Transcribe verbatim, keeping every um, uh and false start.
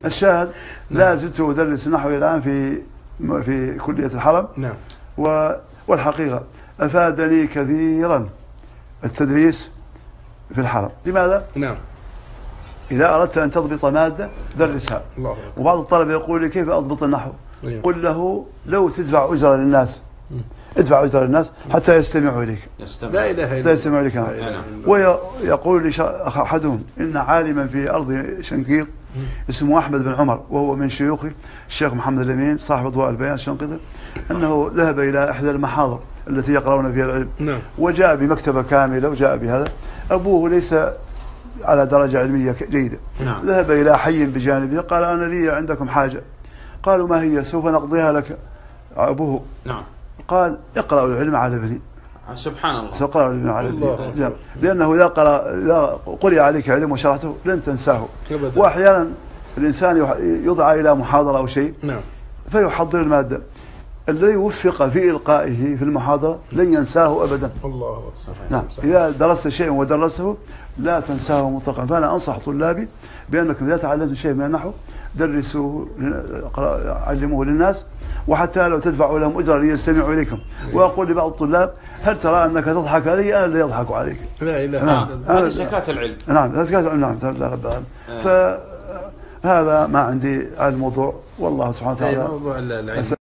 الشاهد لا زلت أدرس النحو الآن في في كلية الحرم. نعم. والحقيقة أفادني كثيرا التدريس في الحرم. لماذا؟ نعم. إذا أردت أن تضبط مادة درسها. الله. وبعض الطلبة يقول لي كيف أضبط النحو؟ أيوه. قل له لو تدفع أجرة للناس، ادفع أجرة للناس حتى يستمعوا إليك. لا إله إلا الله. حتى يستمعوا إليك. ويقول لي أحدهم إن عالما في أرض شنقيط اسمه أحمد بن عمر، وهو من شيوخ الشيخ محمد الأمين صاحب أضواء البيان الشنقيطي، أنه ذهب إلى إحدى المحاضر التي يقرؤون فيها العلم. نعم. وجاء بمكتبة كاملة وجاء بهذا. أبوه ليس على درجة علمية جيدة. نعم. ذهب إلى حي بجانبه قال أنا لي عندكم حاجة. قالوا ما هي؟ سوف نقضيها لك. أبوه نعم. قال اقرأوا العلم على ابني. سبحان الله. سأقرأ العلم على ابني، لأنه إذا قرأ إذا قرئ عليك علم وشرحته لن تنساه. وأحيانا الإنسان يدعى إلى محاضرة أو شيء. نعم. فيحضر المادة، الذي وفق في إلقائه في المحاضرة لن ينساه أبدا. الله. نعم. إذا درست شيئا ودرسته لا تنساه مطلقا. فأنا أنصح طلابي بأنكم إذا تعلمتم شيء من النحو درسوه، علموه للناس، وحتى لو تدفعوا لهم أجرة ليستمعوا إليكم. وأقول لبعض الطلاب هل ترى أنك تضحك علي؟ أنا اللي يضحك عليك. لا إله إلا الله. هذه زكاة العلم. نعم زكاة العلم. نعم لا رب العالمين. فهذا ما عندي على الموضوع، والله سبحانه وتعالى.